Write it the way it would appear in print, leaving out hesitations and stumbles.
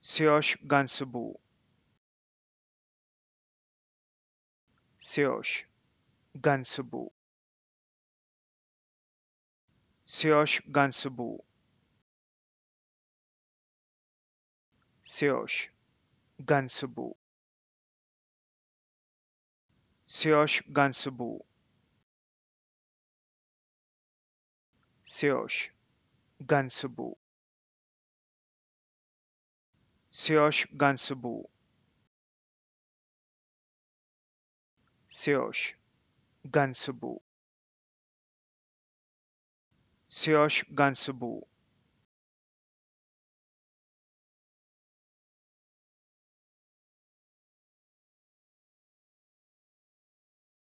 Serge Gainsbourg, Serge Gainsbourg, Serge Gainsbourg, Serge Gainsbourg, Serge Gainsbourg, Serge Gainsbourg, Serge Gainsbourg, Serge Gainsbourg, Serge Gainsbourg,